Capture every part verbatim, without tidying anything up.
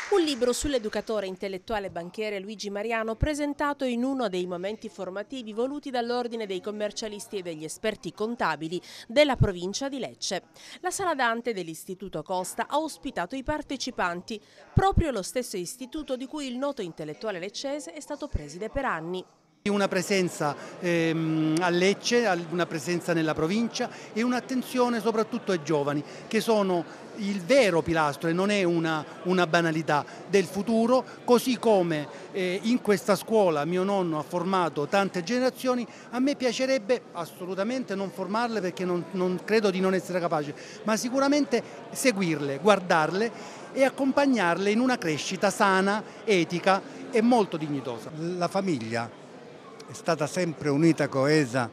Un libro sull'educatore intellettuale banchiere Luigi Mariano, presentato in uno dei momenti formativi voluti dall'Ordine dei commercialisti e degli esperti contabili della provincia di Lecce. La sala Dante dell'Istituto Costa ha ospitato i partecipanti, proprio lo stesso istituto di cui il noto intellettuale leccese è stato preside per anni. Una presenza ehm, a Lecce, una presenza nella provincia e un'attenzione soprattutto ai giovani, che sono il vero pilastro e non è una, una banalità del futuro, così come eh, in questa scuola mio nonno ha formato tante generazioni. A me piacerebbe assolutamente non formarle, perché non, non credo di non essere capace, ma sicuramente seguirle, guardarle e accompagnarle in una crescita sana, etica e molto dignitosa. La famiglia è stata sempre unita, coesa,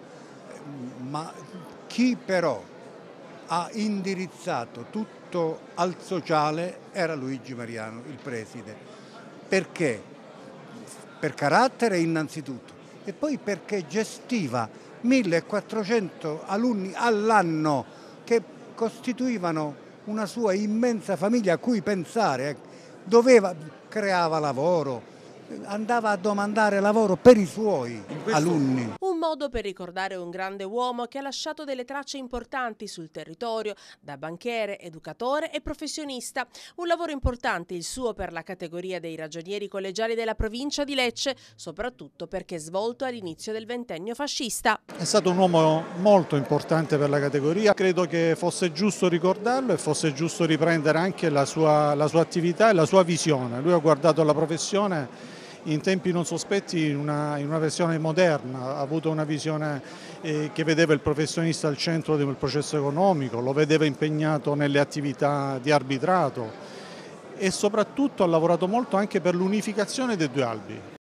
ma chi però ha indirizzato tutto al sociale era Luigi Mariano, il preside. Perché? Per carattere innanzitutto, e poi perché gestiva millequattrocento alunni all'anno che costituivano una sua immensa famiglia a cui pensare. Doveva, creava lavoro, andava a domandare lavoro per i suoi alunni. Un modo per ricordare un grande uomo che ha lasciato delle tracce importanti sul territorio, da banchiere, educatore e professionista. Un lavoro importante il suo per la categoria dei ragionieri collegiali della provincia di Lecce, soprattutto perché svolto all'inizio del ventennio fascista. È stato un uomo molto importante per la categoria, credo che fosse giusto ricordarlo e fosse giusto riprendere anche la sua, la sua attività e la sua visione. Lui ha guardato la professione in tempi non sospetti, in una, in una versione moderna, ha avuto una visione eh, che vedeva il professionista al centro del processo economico, lo vedeva impegnato nelle attività di arbitrato e soprattutto ha lavorato molto anche per l'unificazione dei due albi.